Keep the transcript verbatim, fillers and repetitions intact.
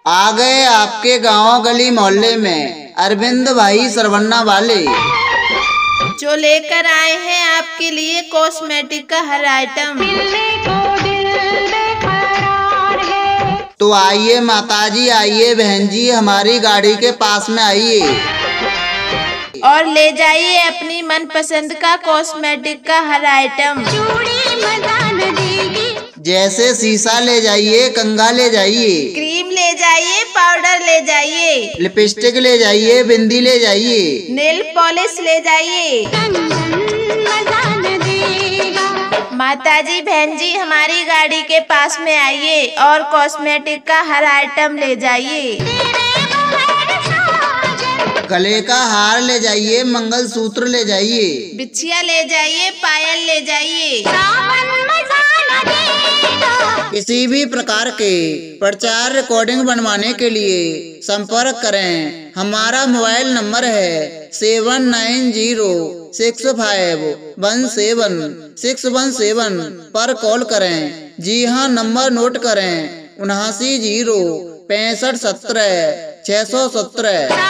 आ गए आपके गांव गली मोहल्ले में अरविंद भाई सरवन्ना वाले, जो लेकर आए हैं आपके लिए कॉस्मेटिक का हर आइटम। तो आइए माताजी, आइए बहन जी, हमारी गाड़ी के पास में आइए और ले जाइए अपनी मनपसंद का कॉस्मेटिक का हर आइटम। जैसे शीशा ले जाइए, कंघा ले जाइए, क्रीम ले जाइए, पाउडर ले जाइए, लिपस्टिक ले जाइए, बिंदी ले जाइए, नेल पॉलिश ले जाइए। माताजी बहन जी, हमारी गाड़ी के पास में आइए और कॉस्मेटिक का हर आइटम ले जाइए। गले का हार ले जाइए, मंगलसूत्र ले जाइए, बिछिया ले जाइए, पायल ले जाइए। किसी भी प्रकार के प्रचार रिकॉर्डिंग बनवाने के लिए संपर्क करें। हमारा मोबाइल नंबर है seven nine zero six five one seven six one seven पर कॉल करें। जी हाँ, नंबर नोट करें, उनासी जीरो पैंसठ सत्रह छह सौ सत्रह।